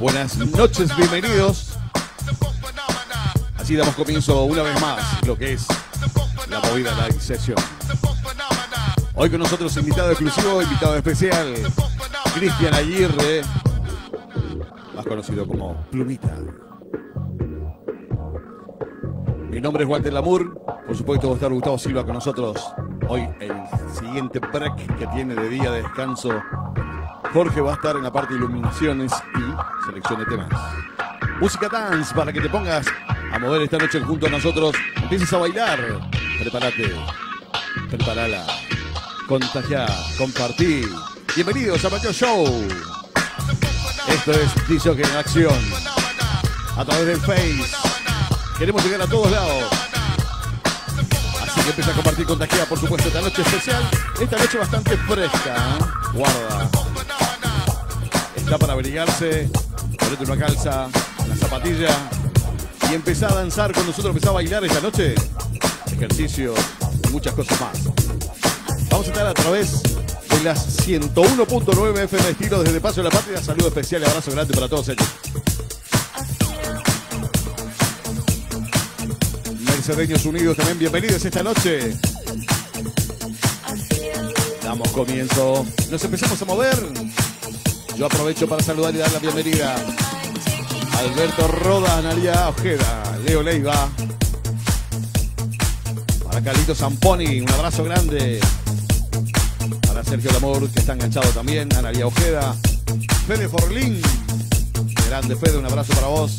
buenas noches, bienvenidos. Así damos comienzo una vez más lo que es la movida live session. Hoy con nosotros invitado exclusivo, invitado especial, Cristian Aguirre, más conocido como Plumita. Mi nombre es Walter Lamour, por supuesto va a estar Gustavo Silva con nosotros. Hoy el siguiente break que tiene de día de descanso. Jorge va a estar en la parte de iluminaciones y selección de temas. Música dance para que te pongas a mover esta noche junto a nosotros. Empieces a bailar. Prepárate. Prepárala. Contagiá. Compartí. Bienvenidos a Mateo Show. Esto es DJ en acción. A través del Face. Queremos llegar a todos lados. Así que empieza a compartir, contagiar, por supuesto, esta noche especial. Esta noche bastante fresca, ¿eh? Guarda. Está para abrigarse. Ponete una calza, una zapatilla y empezá a danzar con nosotros, empezá a bailar esta noche. Ejercicio y muchas cosas más. Vamos a estar a través de las 101.9 FM Estilo desde Paso de la Patria. Saludo especial y abrazo grande para todos ellos. Mercedeños Unidos también, bienvenidos esta noche. Damos comienzo. Nos empezamos a mover. Yo aprovecho para saludar y dar la bienvenida a Alberto Roda, Analia Ojeda, Leo Leiva, para Carlito Zamponi, un abrazo grande. Para Sergio Lamour, que está enganchado también, Analia Ojeda, Fede Forlín, grande Fede, un abrazo para vos.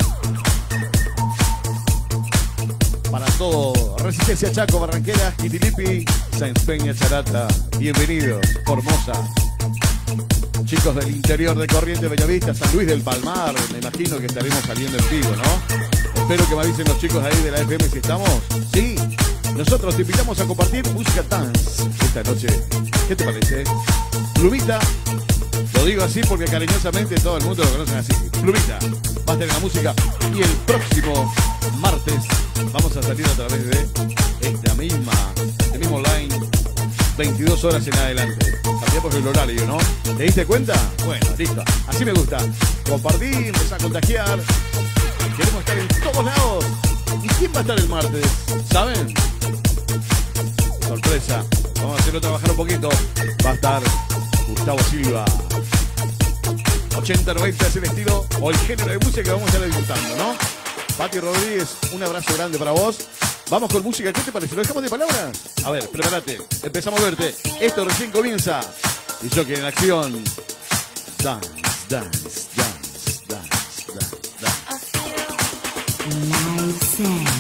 Para todo, Resistencia Chaco, Barranqueras, Quitilipi, Sáenz Peña, Charata, bienvenidos, Formosa. Chicos del interior de Corrientes, Bellavista, San Luis del Palmar, me imagino que estaremos saliendo en vivo, ¿no? Espero que me avisen los chicos ahí de la FM si estamos. Sí, nosotros te invitamos a compartir música dance esta noche. ¿Qué te parece? Plumita, lo digo así porque cariñosamente todo el mundo lo conoce así. Plumita, va a tener la música y el próximo martes vamos a salir a través de este mismo online, 22 horas en adelante. Cambiamos el horario, ¿no? ¿Te diste cuenta? Bueno, listo. Así me gusta. Compartir, empezar a contagiar. Queremos estar en todos lados. ¿Y quién va a estar el martes? ¿Saben? Sorpresa. Vamos a hacerlo trabajar un poquito. Va a estar Gustavo Silva. 80-90 es el estilo o el género de música que vamos a estar disfrutando, ¿no? Pati Rodríguez, un abrazo grande para vos. Vamos con música, ¿qué te parece? ¿Lo dejamos de palabras? A ver, prepárate, empezamos a verte. Esto recién comienza. Y yo que en acción. Dance, dance, dance, dance, dance, dance.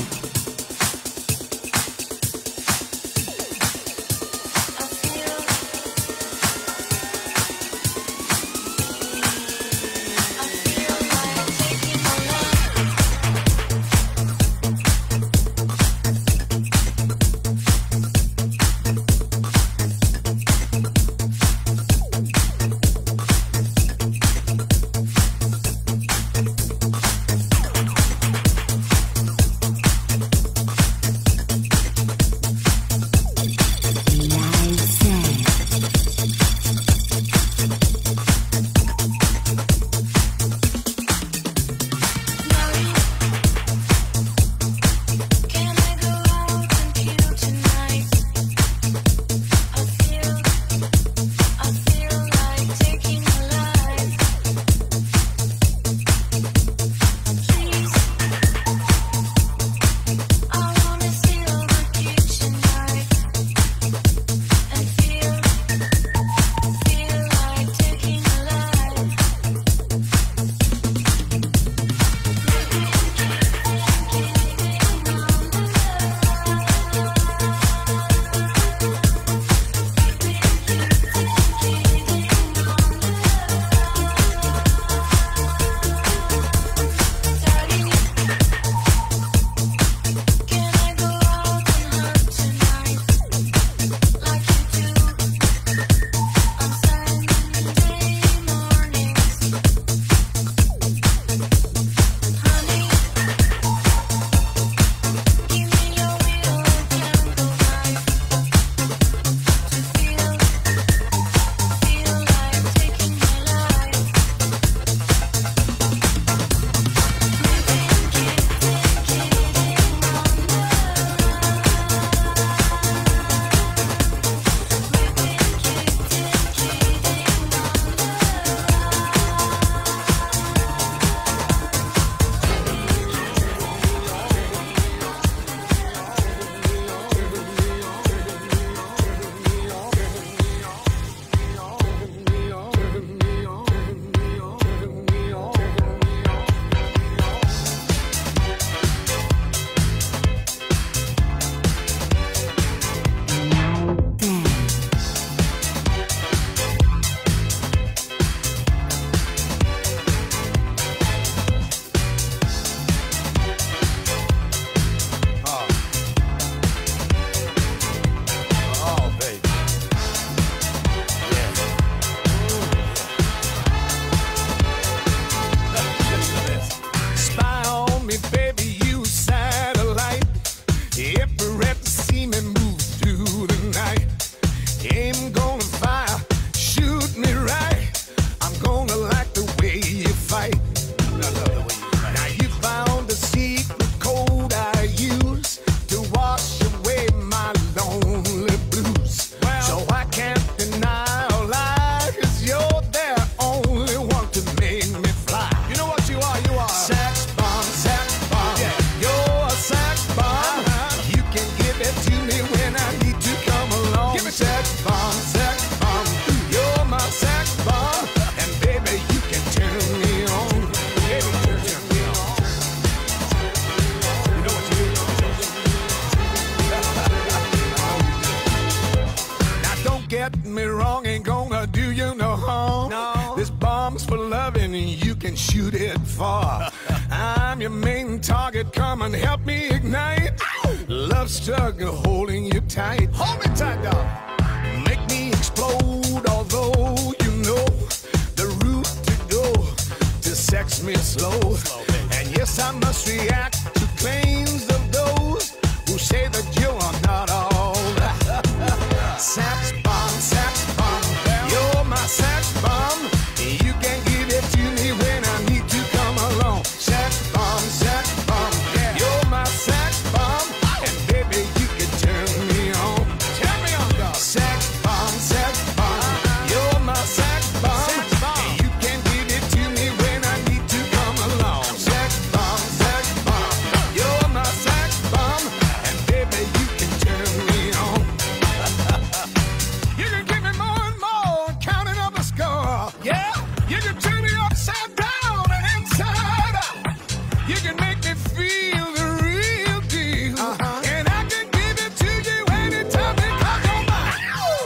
you can shoot it far. I'm your main target, come and help me ignite. Love struggle holding you tight. Hold me tight, dog. Make me explode, although you know the route to go to sex me slow. And yes, I must react to claims of those who say that you are not all. Sax bomb, you're my sax bomb. You can give it to me when I need to come along. Sax bomb, you're my sax bomb. And baby, you can turn me on. Turn me on, dog. Sax bomb, you're my sax bomb. And you can give it to me when I need to come along. Sax bomb, you're my sax bomb. And baby, you can turn me on. You can give me more and more, counting up a score. Yeah, you can turn me upside down and inside out. You can make me feel the real deal. And I can give it to you anytime because you're mine.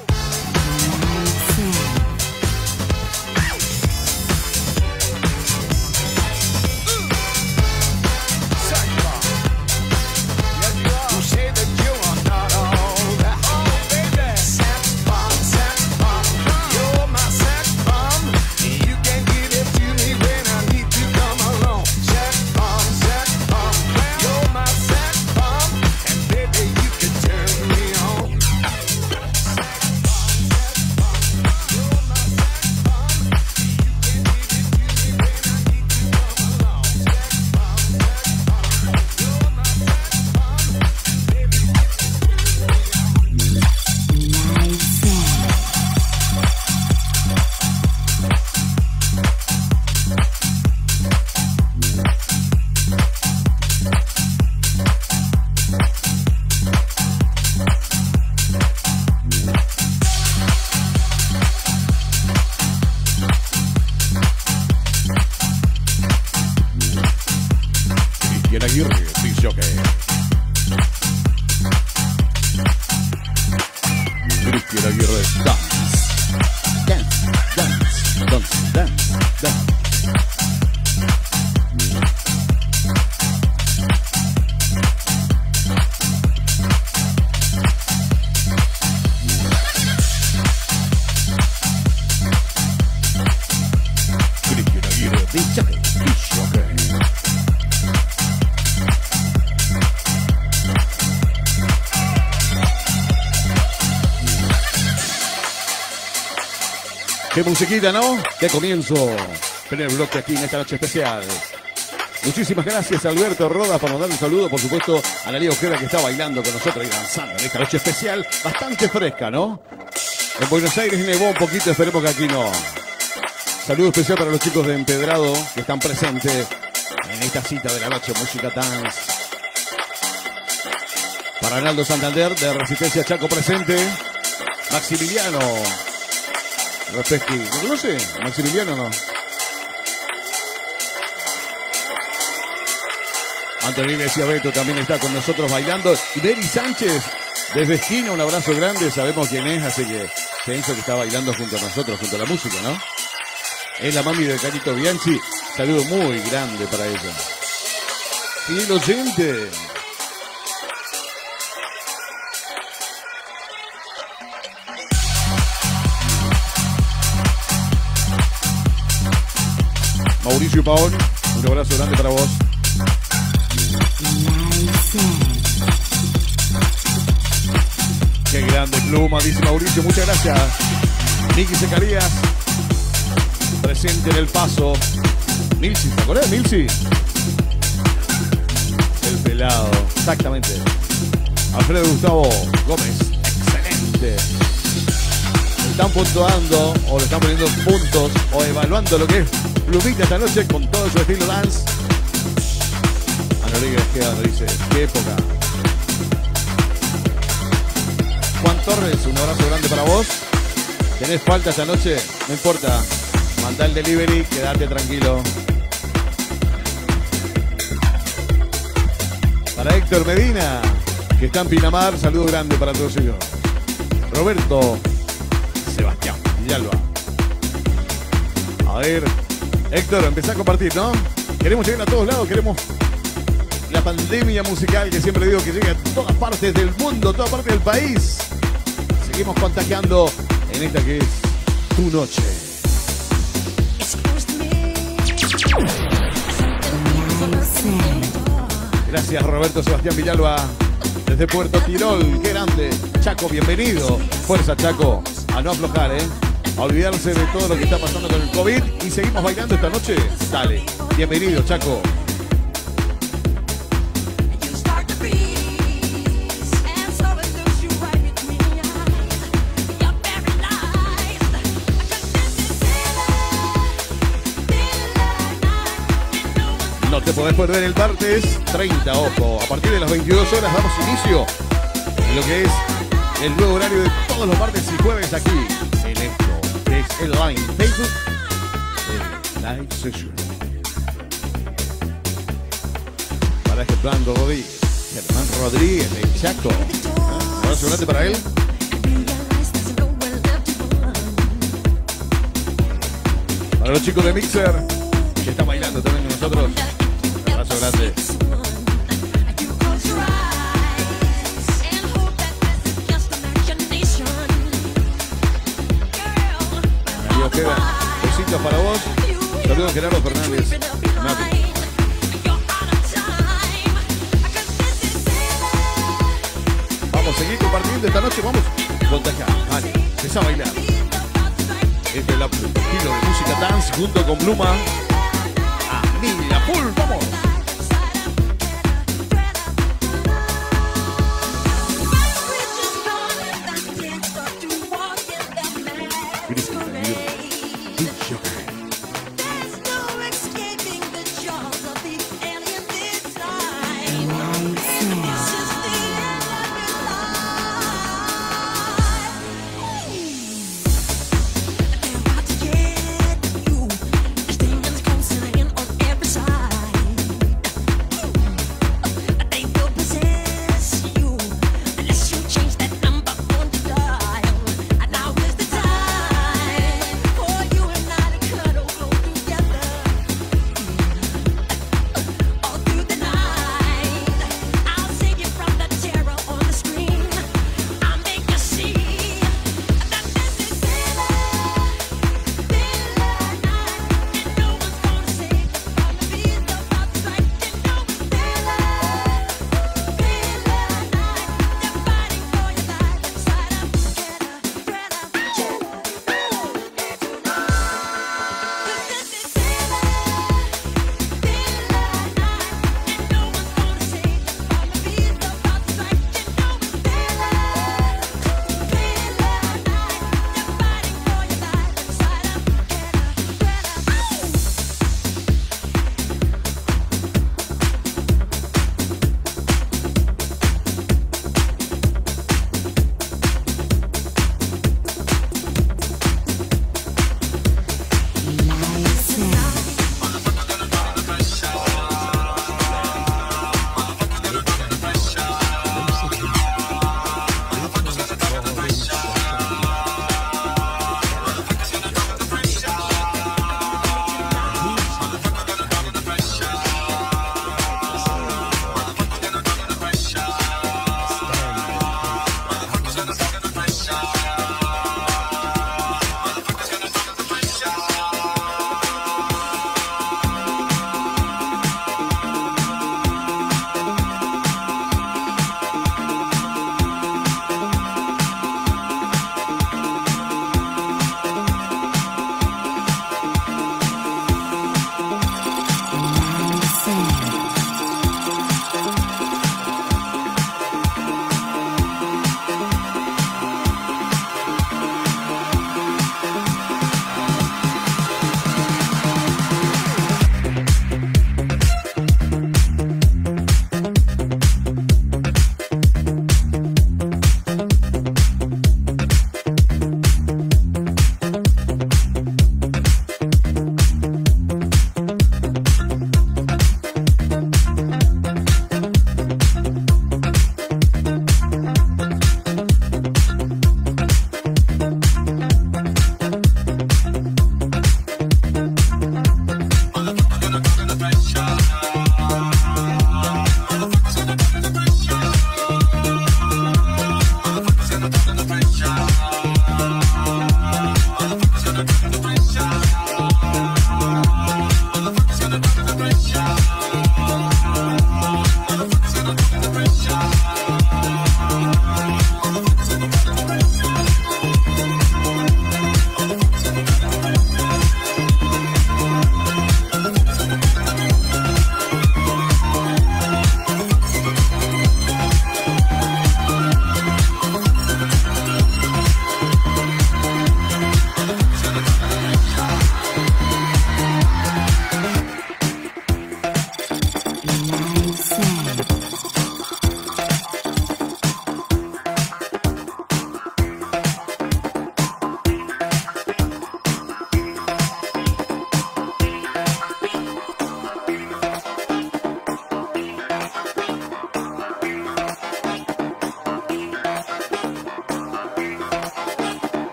Sax bomb. Yes, you are. Who say that you are not all that? Oh, baby. Sax bomb, you're my sax bomb. You can give it to me when I need to come along. Sax bomb, you're my sax bomb. And baby, you can turn me on. Cristian Aguirre, disc jockey. Cristian Aguirre, dance. Cristian Aguirre, disc jockey. Qué musiquita, ¿no? Qué comienzo. Primer bloque aquí en esta noche especial. Muchísimas gracias a Alberto Rodas por mandar un saludo, por supuesto, a Analia Ojeda que está bailando con nosotros y danzando en esta noche especial. Bastante fresca, ¿no? En Buenos Aires nevó un poquito, esperemos que aquí no. Saludo especial para los chicos de Empedrado que están presentes en esta cita de la noche, música dance. Para Arnaldo Santander de Resistencia Chaco presente. Maximiliano Respecti, ¿lo conoce? Maximiliano, ¿no? Antonio Iglesias Beto también está con nosotros bailando. Y Beri Sánchez, desde esquina, un abrazo grande. Sabemos quién es, así que pienso que está bailando junto a nosotros, junto a la música, ¿no? Es la mami de Carito Bianchi. Saludo muy grande para ella. Fiel oyente. Mauricio Paón, un abrazo grande para vos. Qué grande pluma, dice Mauricio, muchas gracias. Miki Zacarías, presente en El Paso. Milsi, ¿te acordás de Milsi? El pelado, exactamente. Alfredo Gustavo Gómez, excelente. Están puntuando o le están poniendo puntos o evaluando lo que es Plumita esta noche con todo su estilo dance. Ana Rodríguez queda, dice, qué época. Juan Torres, un abrazo grande para vos. ¿Tenés falta esta noche? No importa. Mandá el delivery, quedate tranquilo. Para Héctor Medina, que está en Pinamar, saludo grande para todos ellos. Roberto Sebastián Villalba. A ver, Héctor, empezá a compartir, ¿no? Queremos llegar a todos lados, queremos la pandemia musical que siempre digo que llegue a todas partes del mundo, todas partes del país. Seguimos contagiando en esta que es tu noche. Gracias Roberto Sebastián Villalba desde Puerto Tirol, qué grande. Chaco, bienvenido. Fuerza Chaco, a no aflojar, a olvidarse de todo lo que está pasando con el COVID y seguimos bailando esta noche. Dale, bienvenido Chaco. No te podés perder el martes 30, ojo. A partir de las 22 horas damos inicio en lo que es el nuevo horario de todos los martes y jueves aquí en esto, que es el Line Facebook, el Live Session. Para Germán Rodríguez de Chaco. Abrazo grande para él. Para los chicos de Mixer que están bailando también con nosotros. Abrazo grande. Amigo Esteban, besitos para vos. Saludos Gerardo Fernández. Nati. Vamos a seguir compartiendo esta noche. Vamos a contagiar. Vale, empieza a bailar. Este es el estilo de música dance junto con Bluma. Mila Full, vamos.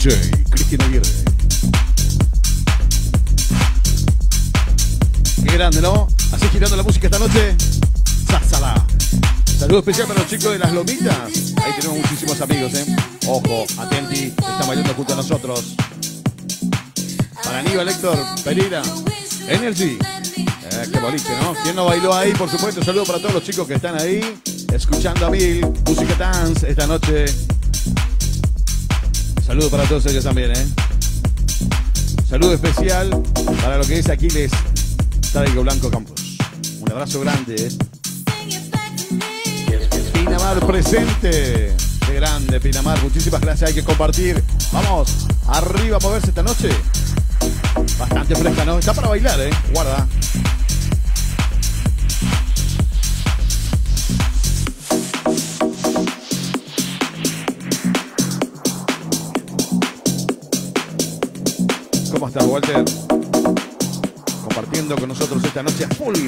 DJ Cristian Aguirre. Qué grande, ¿no? Así girando la música esta noche. Sásala. Saludo especial para los chicos de Las Lomitas. Ahí tenemos muchísimos amigos, ¿eh? Ojo, atenti, están bailando junto a nosotros. Para Aníbal, Héctor, Pereira, Energy. Qué boliche, ¿no? ¿Quién no bailó ahí? Por supuesto, saludo para todos los chicos que están ahí, escuchando a mil, música dance esta noche. Saludo para todos ellos también, ¿eh? Saludo especial para lo que es Aquiles Traigo Blanco Campos. Un abrazo grande, ¿eh? Pinamar presente. Qué grande, Pinamar. Muchísimas gracias. Hay que compartir. Vamos, arriba a moverse esta noche. Bastante fresca, ¿no? Está para bailar, ¿eh? Guarda. ¿Cómo estás, Walter? Compartiendo con nosotros esta noche a full.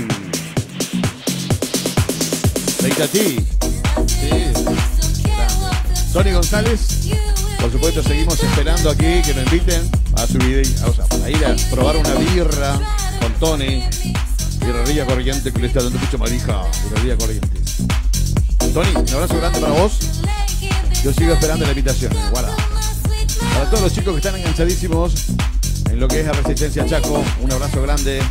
Leite a ti. Sí. Tony González. Por supuesto, seguimos esperando aquí que nos inviten a su video, o sea, para ir a probar una birra con Tony. Birrería Corrientes, que le está dando mucho malija. Birrería Corrientes. Tony, un abrazo grande para vos. Yo sigo esperando la invitación. Guarda. Para todos los chicos que están enganchadísimos en lo que es la Resistencia Chaco, un abrazo grande.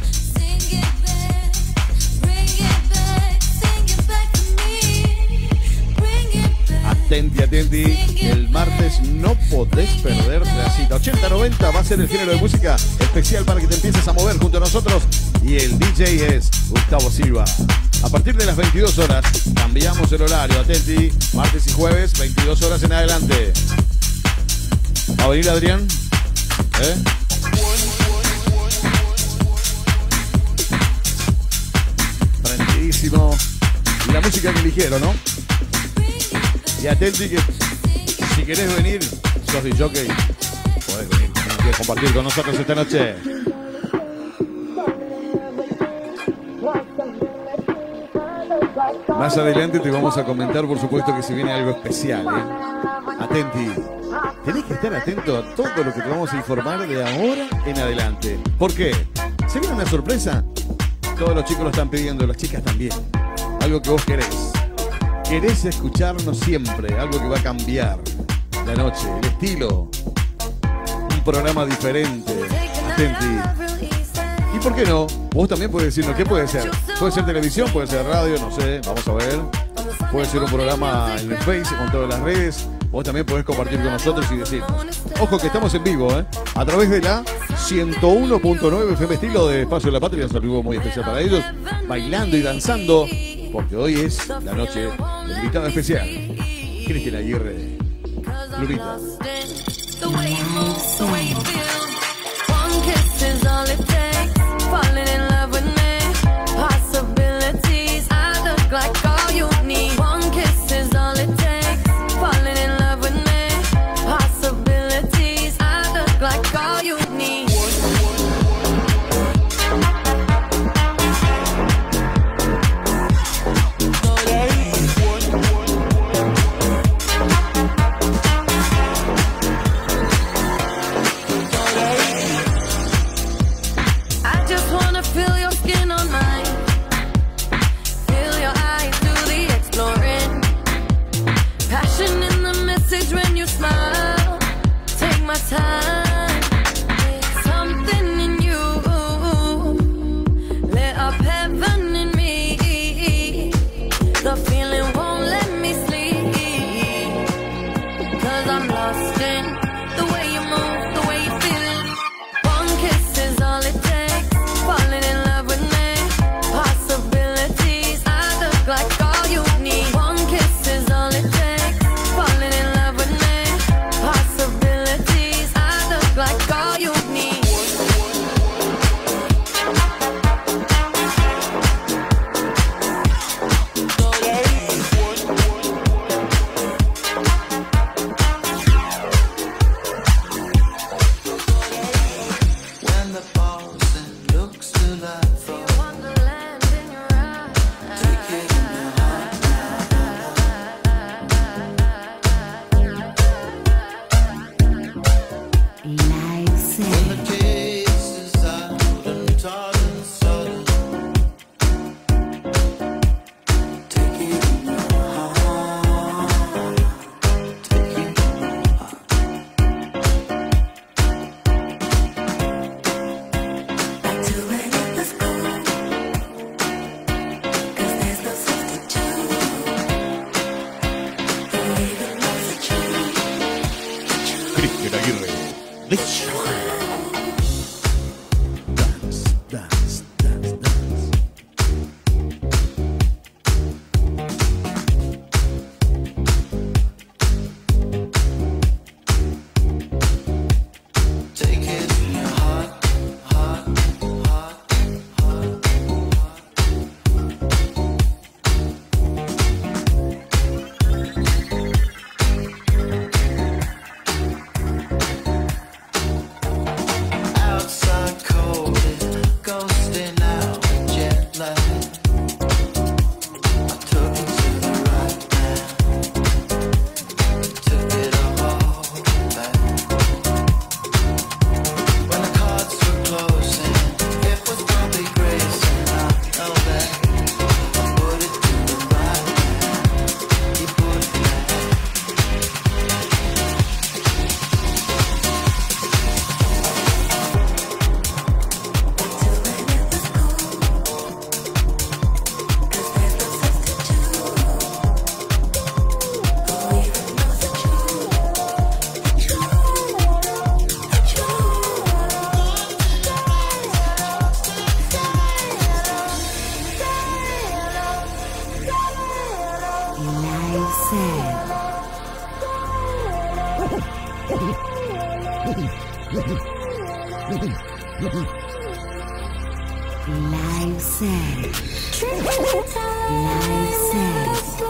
Atenti, atenti, el martes no podés perderte la cita. 80-90 va a ser el género de música especial para que te empieces a mover junto a nosotros. Y el DJ es Gustavo Silva. A partir de las 22 horas cambiamos el horario. Atenti, martes y jueves, 22 horas en adelante. ¿Va a venir Adrián? Prendidísimo. Y la música que eligieron, ¿no? Y atenti que si querés venir, sos de jockey, podés venir a compartir con nosotros esta noche. Más adelante te vamos a comentar, por supuesto, que se viene algo especial, ¿eh? Atenti. Tenés que estar atento a todo lo que te vamos a informar de ahora en adelante. ¿Por qué? ¿Se viene una sorpresa? Todos los chicos lo están pidiendo, las chicas también. Algo que vos querés. Querés escucharnos siempre, algo que va a cambiar la noche, el estilo, un programa diferente. Atenti. ¿Y por qué no? Vos también podés decirnos qué puede ser. Puede ser televisión, puede ser radio, no sé, vamos a ver. Puede ser un programa en el Face, con todas las redes. Vos también podés compartir con nosotros y decirnos. Ojo que estamos en vivo, a través de la 101.9 FM Estilo de Espacio de la Patria. Un saludo muy especial para ellos, bailando y danzando. Porque hoy es la noche del invitado especial, Cristian Aguirre, Lupita. Live set. Live set.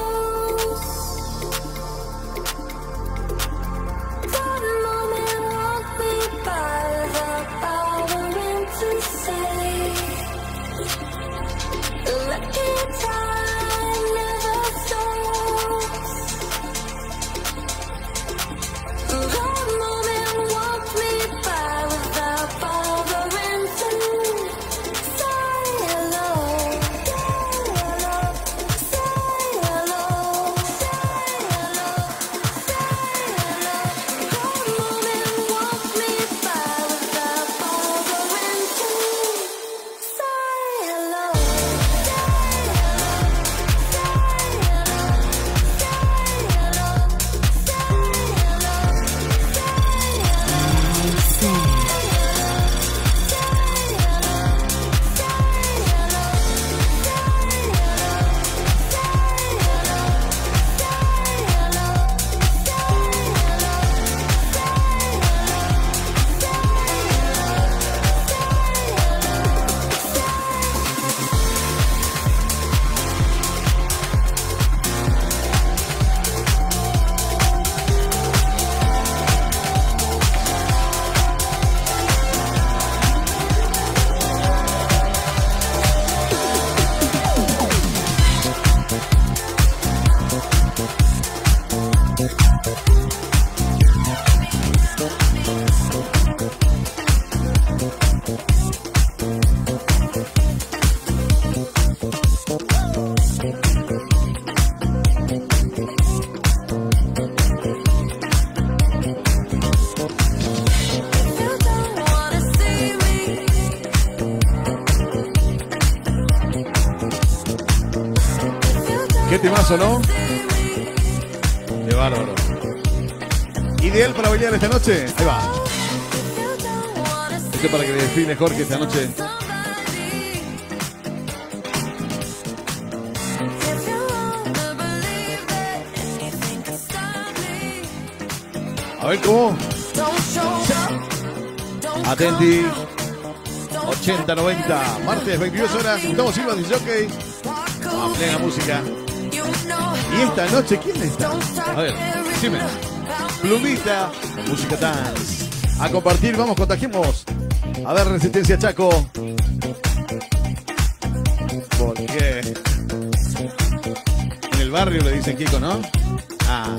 ¿Qué temazo, no? Qué bárbaro. Ideal para bailar esta noche. Ahí va. Esto es para que le define Jorge esta noche. A ver cómo. Atenti. 80-90. Martes, 22 horas. Gustavo Silva, DJ. A plena música. Y esta noche, ¿quién está? A ver, decime. Plumita, música dance. A compartir, vamos, contagiemos. A ver, Resistencia Chaco. ¿Por qué? En el barrio le dicen Kiko, ¿no? Ah.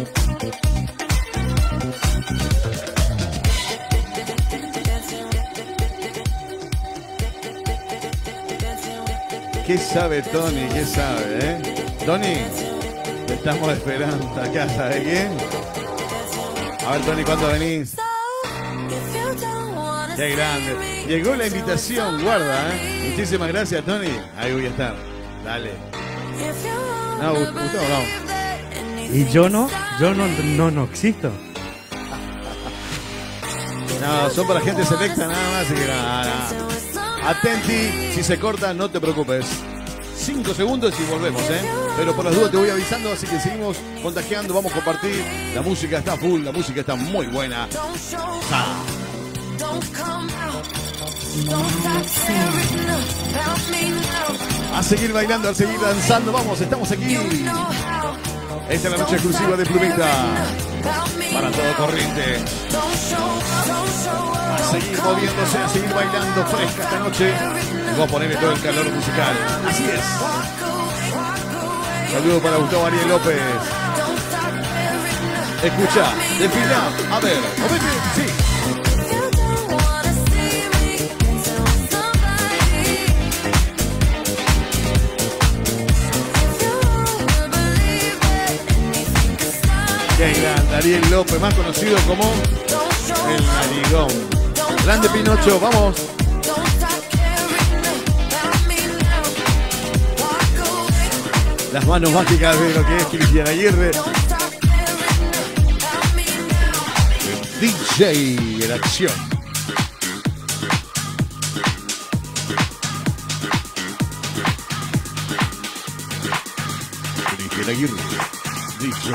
¿Qué sabe Tony? ¿Qué sabe, Tony, te estamos esperando acá, ¿sabe quién? A ver, Tony, ¿cuándo venís? Qué grande. Llegó la invitación, guarda, Muchísimas gracias, Tony. Ahí voy a estar. Dale. No, Gustavo, no. Y yo no existo. No, son para gente selecta nada más, así que nada. Atenti, si se corta, no te preocupes. 5 segundos y volvemos, Pero por las dudas te voy avisando, así que seguimos contagiando, vamos a compartir. La música está full, la música está muy buena. A seguir bailando, a seguir danzando, vamos, estamos aquí. Esta es la noche exclusiva de Plumita. Para todo corriente. A seguir moviéndose, a seguir bailando fresca esta noche. Y voy a ponerle todo el calor musical. Así es. Saludos para Gustavo Ariel López. Escucha, desfila. A ver, movete, sí. Qué grande, Ariel López, más conocido como el Narigón. Grande Pinocho, vamos. Las manos mágicas de lo que es Cristian Aguirre. DJ en acción. Cristian Aguirre, DJ.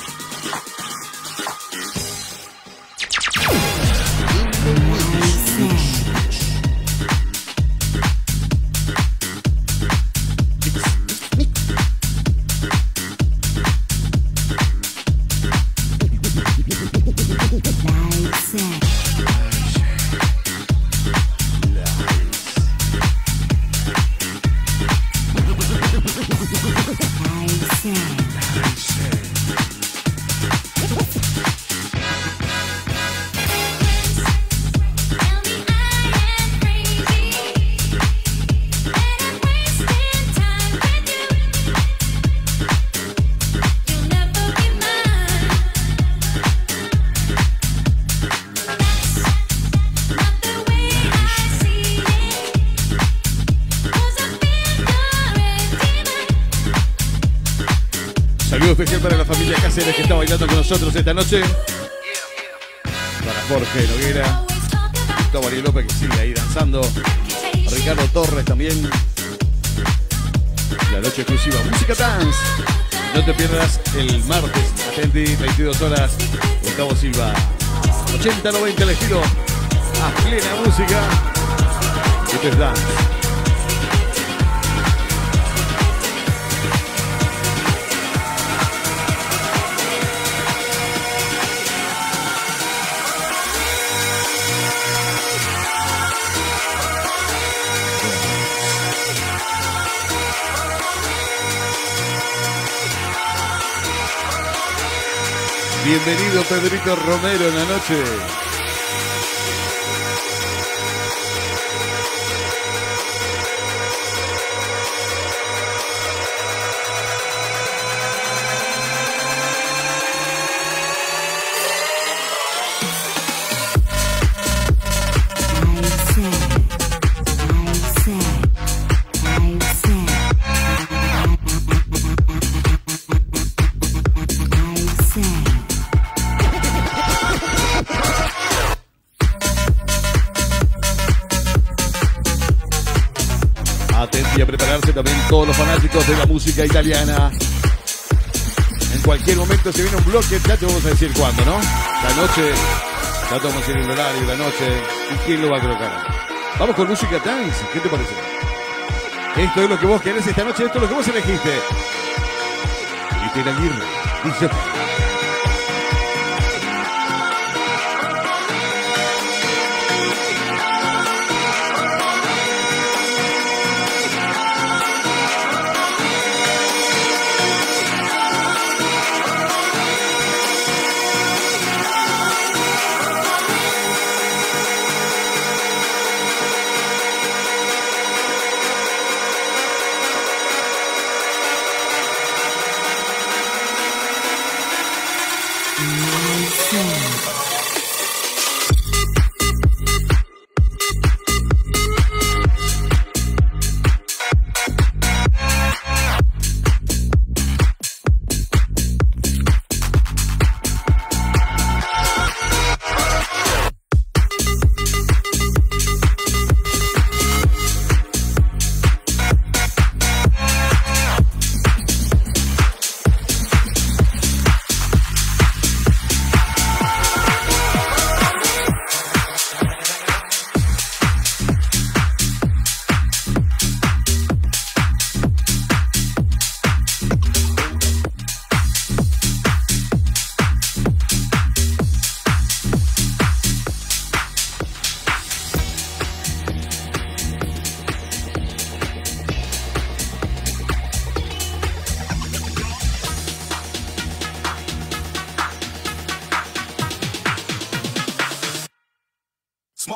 Especial para la familia Cáceres que está bailando con nosotros esta noche. Para Jorge Noguera, Gustavo Ariel López que sigue ahí danzando, Ricardo Torres también. La noche exclusiva Música Dance. No te pierdas el martes, atenti, 22 horas, Gustavo Silva. 80-90 el estilo a plena música. Esto es dance. Bienvenido Pedrito Romero en la noche. Y a prepararse también todos los fanáticos de la música italiana. En cualquier momento se viene un bloque, ya te vamos a decir cuándo, ¿no? La noche, ya te vamos a decir el horario, la noche, y quién lo va a colocar. Vamos con Música Dance, ¿qué te parece? Esto es lo que vos querés esta noche, esto es lo que vos elegiste. Cristian Aguirre, dice...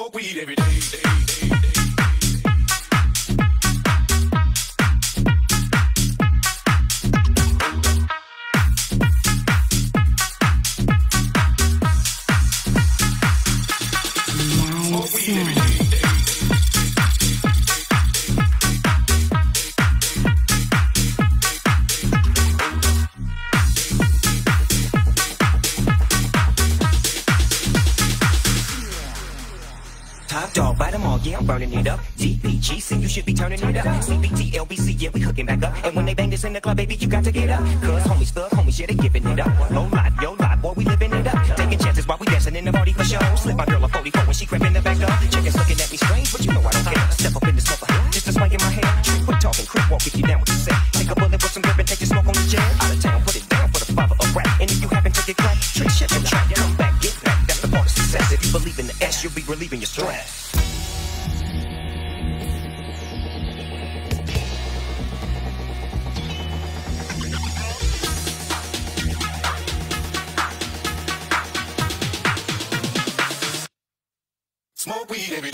Smoke weed every day. Yeah, I'm burning it up. DPGC, you should be turning it up. CBT, LBC, yeah, we hooking back up. And when they bang this in the club, baby, you got to get up. Cause homies, thug homies, yeah, they giving it up. Low life, yo life, boy, we living it up. Taking chances while we dancing in the party for show. Slip my girl a 44 when she crept in the back door. Chickens looking at me strange, but you know I don't care. Step up in the smoker, just a swing in my hair. Quit talking, crip walk if you down with the set. Take a bullet with some grip and take the smoke on the jet. Out of town, put it down for the father of rap. And if you happen to get cracked, trick shit and track. Come back, get back, that's the part of success. If you believe in the S, you'll be relieving your stress. Smoke weed every day.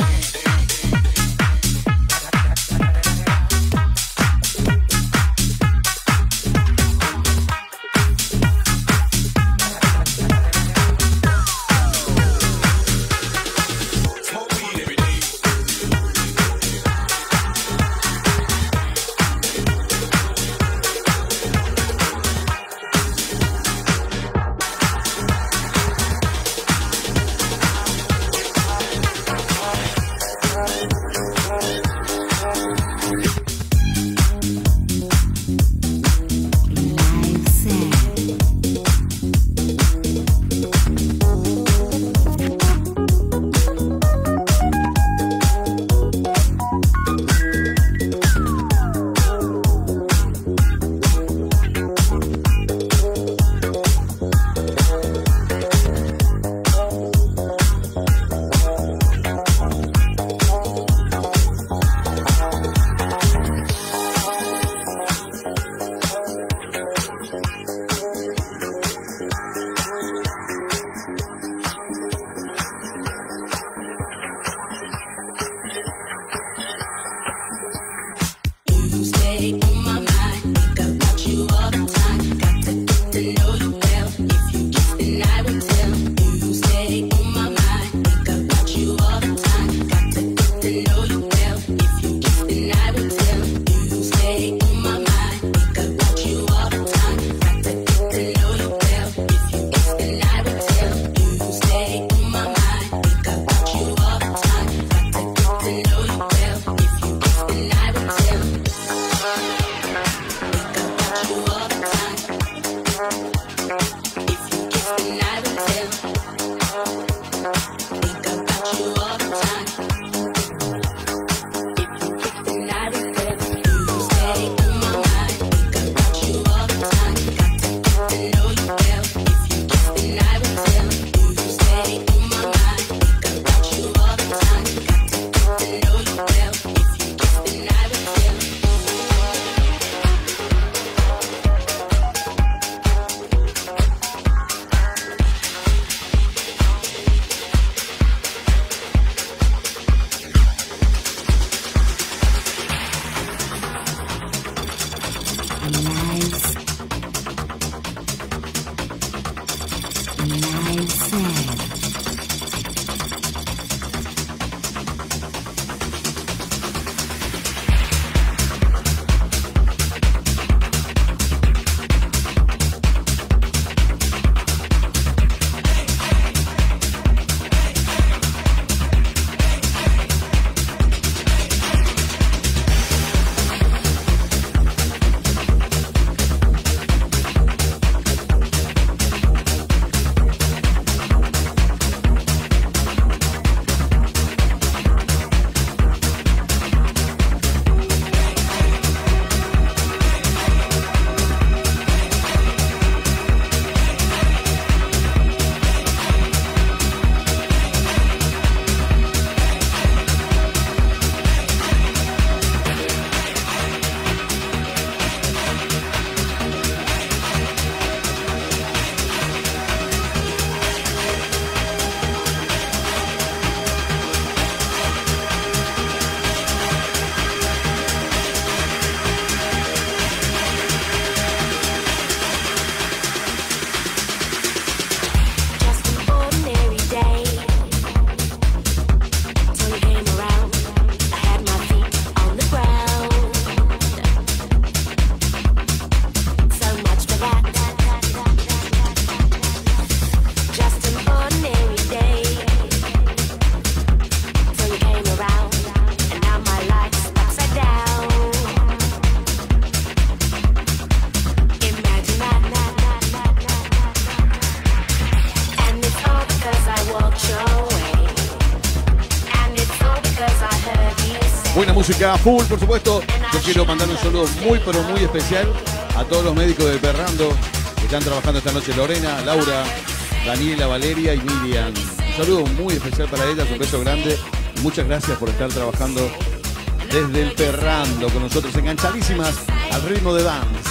Buena música, full, por supuesto. Yo quiero mandar un saludo muy, pero muy especial a todos los médicos de Perrando que están trabajando esta noche. Lorena, Laura, Daniela, Valeria y Miriam. Un saludo muy especial para ellas, un beso grande. Y muchas gracias por estar trabajando desde el Perrando con nosotros, enganchadísimas al ritmo de dance.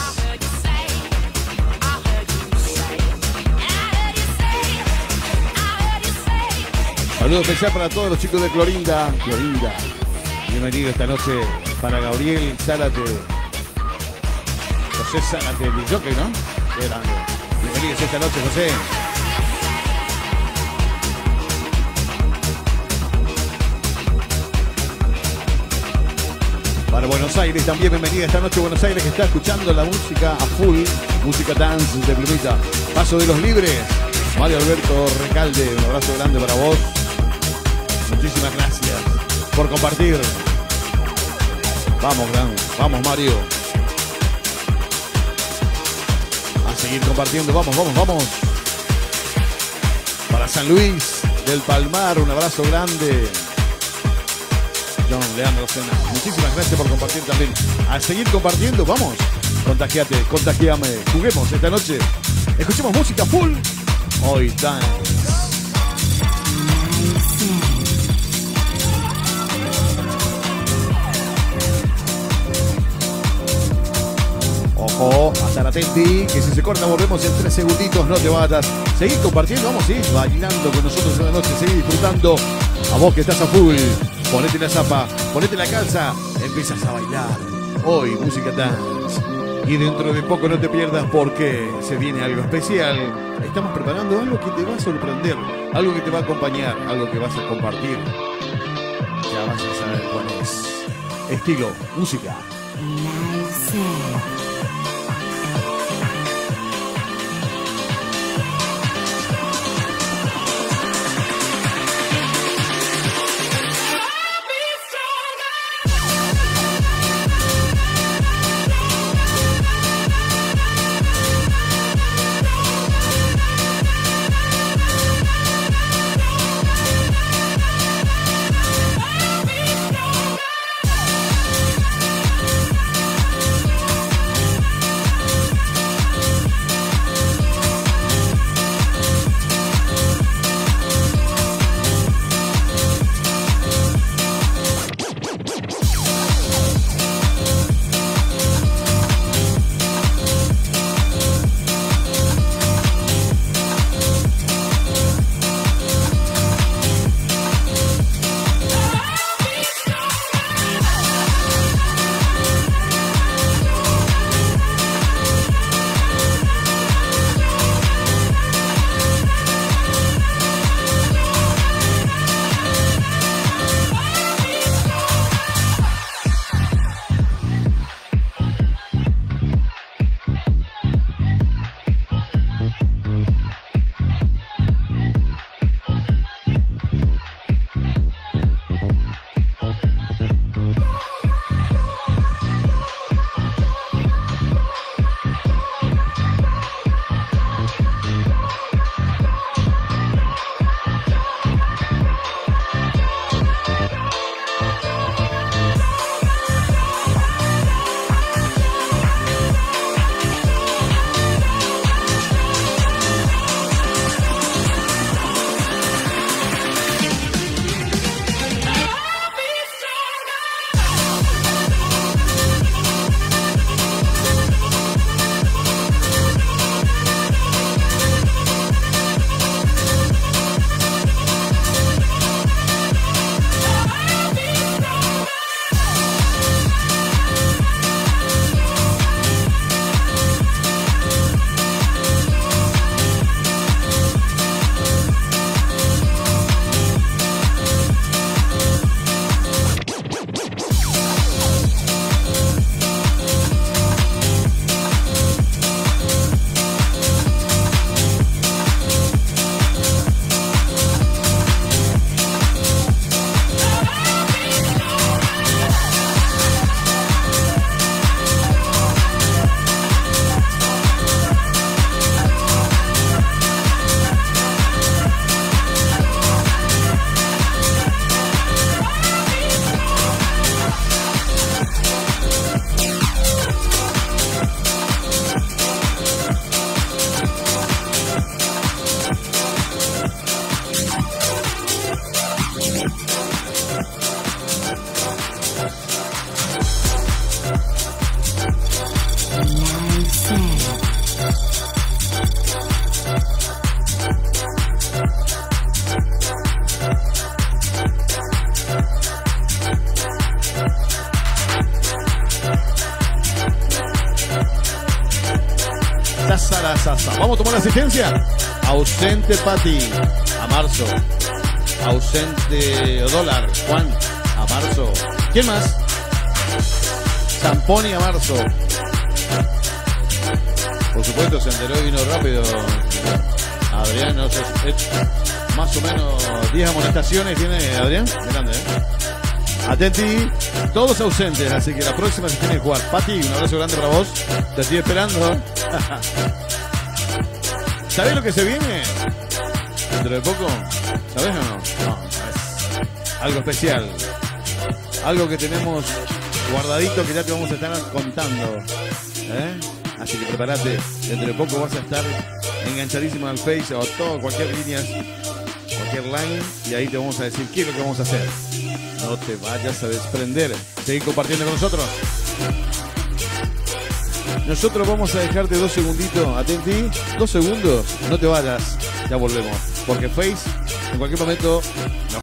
Saludo especial para todos los chicos de Clorinda. Clorinda, bienvenido esta noche para Gabriel Zárate. José Zárate, el jockey, ¿no? Qué grande. Bienvenidos esta noche, José. Para Buenos Aires también, bienvenida esta noche Buenos Aires, que está escuchando la música a full, música dance de Plumita. Paso de los Libres, Mario Alberto Recalde, un abrazo grande para vos. Muchísimas gracias por compartir. Vamos, vamos Mario. A seguir compartiendo, vamos, vamos, vamos. Para San Luis del Palmar, un abrazo grande. John Leandro Sena, muchísimas gracias por compartir también. A seguir compartiendo, vamos. Contagiate, contagiame. Juguemos esta noche. Escuchemos música full. Hoy dance. Ojo, a estar atenti, que si se corta volvemos en 3 segunditos, no te batas. Seguid compartiendo, vamos a ir bailando con nosotros en la noche, seguid disfrutando. A vos que estás a full, ponete la zapa, ponete la calza, empiezas a bailar. Hoy, música dance. Y dentro de poco no te pierdas porque se viene algo especial. Estamos preparando algo que te va a sorprender, algo que te va a acompañar, algo que vas a compartir. Ya vas a saber cuál es. Estilo, música. Live set. Vamos a tomar la asistencia. Ausente Pati, a marzo. Ausente dólar, Juan, a marzo. ¿Quién más? Zamponi a marzo. Por supuesto, se enteró y vino rápido. Adrián, no sé, más o menos 10 amonestaciones tiene Adrián. Grande, Atenti, todos ausentes, así que la próxima se tiene que jugar. Pati, un abrazo grande para vos. Te estoy esperando. ¿Sabés lo que se viene? Dentro de poco. ¿Sabés o no? No, es algo especial. Algo que tenemos guardadito que ya te vamos a estar contando. Así que prepárate. Dentro de poco vas a estar enganchadísimo al Face o todo, cualquier línea, cualquier line. Y ahí te vamos a decir qué es lo que vamos a hacer. No te vayas a desprender. Seguí compartiendo con nosotros. Nosotros vamos a dejarte 2 segunditos. Atenti. 2 segundos. No te vayas. Ya volvemos. Porque Face en cualquier momento nos